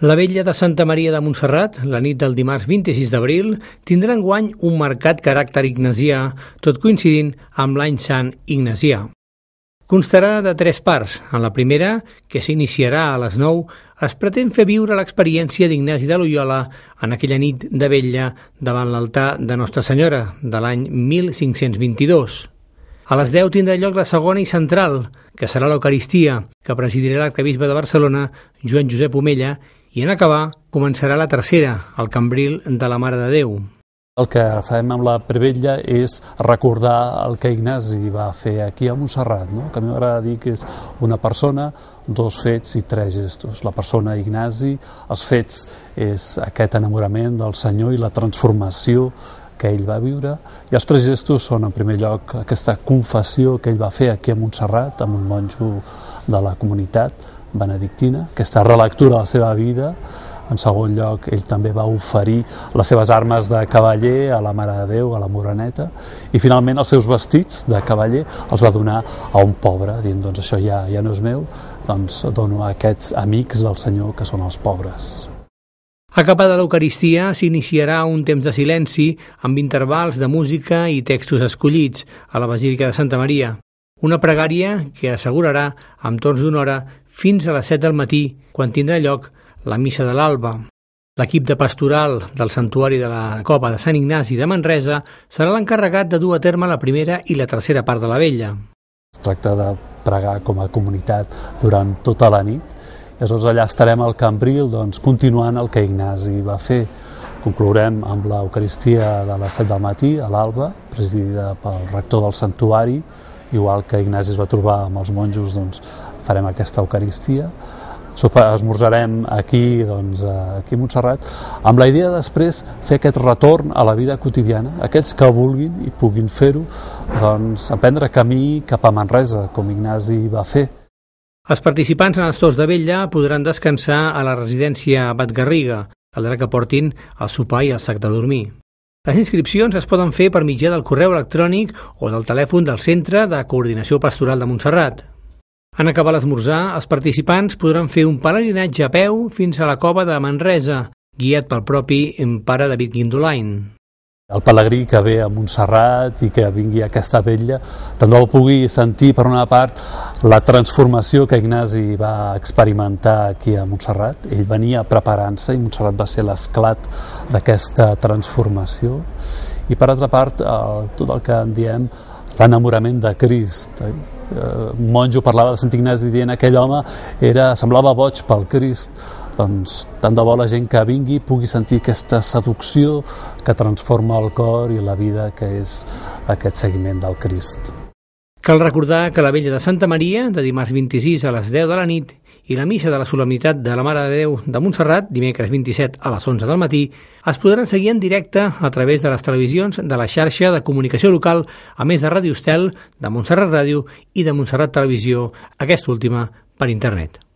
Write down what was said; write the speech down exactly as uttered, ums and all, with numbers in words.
La Vetlla de Santa Maria de Montserrat, la nit del dimarts vint-i-sis d'abril, tindrà enguany un marcat caràcter ignasià, tot coincidint amb l'any Sant Ignasià. Constarà de tres parts. En la primera, que s'iniciarà a les nou, es pretén fer viure l'experiència d'Ignasi de Loiola en aquella nit de vetlla davant l'altar de Nostra Senyora de l'any mil cinc-cents vint-i-dos. A les deu tindrà lloc la segona i central, que serà l'Eucaristia, que presidirà l'arquebisbe de Barcelona, Joan Josep Omella, i en acabar començarà la tercera, el Cambril de la Mare de Déu. El que farem amb la prevetlla és recordar el que Ignasi va fer aquí a Montserrat, no? Que a mi m'agrada dir que és una persona, dos fets i tres gestos. La persona Ignasi, els fets és aquest enamorament del Senyor i la transformació que ell va viure, i els tres gestos són, en primer lloc, aquesta confessió que ell va fer aquí a Montserrat amb un monjo de la comunitat benedictina, aquesta relectura de la seva vida. En segon lloc, ell també va oferir les seves armes de cavaller a la Mare de Déu, a la Moreneta, i finalment els seus vestits de cavaller els va donar a un pobre, dient, doncs això ja, ja no és meu, doncs dono a aquests amics del Senyor que són els pobres. Acabada l'Eucaristia, s'iniciarà un temps de silenci amb intervals de música i textos escollits a la Basílica de Santa Maria. Una pregària que assegurarà amb torns d'una hora fins a les set del matí, quan tindrà lloc la missa de l'alba. L'equip de pastoral del Santuari de la Cova de Sant Ignasi de Manresa serà l'encarregat de dur a terme la primera i la tercera part de la vetlla. Es tracta de pregar com a comunitat durant tota la nit, i aleshores allà estarem al Cambril, doncs, continuant el que Ignasi va fer. Conclourem amb l'Eucaristia de les set del matí, a l'alba, presidida pel rector del santuari, igual que Ignasi es va trobar amb els monjos, doncs, farem aquesta Eucaristia. Esmorzarem aquí, doncs, aquí a Montserrat, amb la idea de després fer aquest retorn a la vida quotidiana. Aquells que vulguin i puguin fer-ho, doncs, emprendre camí cap a Manresa, com Ignasi va fer. Els participants en els torns de vetlla podran descansar a la residència Batgarriga. Caldrà que portin el sopar i el sac de dormir. Les inscripcions es poden fer per mitjà del correu electrònic o del telèfon del Centre de Coordinació Pastoral de Montserrat. En acabar l'esmorzar, els participants podran fer un pelegrinatge a peu fins a la Cova de Manresa, guiat pel propi pare David Guindolain. El pelegrí que ve a Montserrat i que vingui a aquesta vetlla també el pugui sentir, per una part, la transformació que Ignasi va experimentar aquí a Montserrat. Ell venia preparant-se i Montserrat va ser l'esclat d'aquesta transformació. I per altra part, tot el que en diem l'enamorament de Crist. Un monjo parlava de Sant Ignasi dient que aquell home era, semblava boig pel Crist. Doncs tant de bo la gent que vingui pugui sentir aquesta seducció que transforma el cor i la vida, que és aquest seguiment del Crist. Cal recordar que la vetlla de Santa Maria, de dimarts vint-i-sis a les deu de la nit, i la missa de la solemnitat de la Mare de Déu de Montserrat, dimecres vint-i-set a les onze del matí, es podran seguir en directe a través de les televisions de la xarxa de comunicació local, a més de Ràdio Estel, de Montserrat Ràdio i de Montserrat Televisió, aquesta última per internet.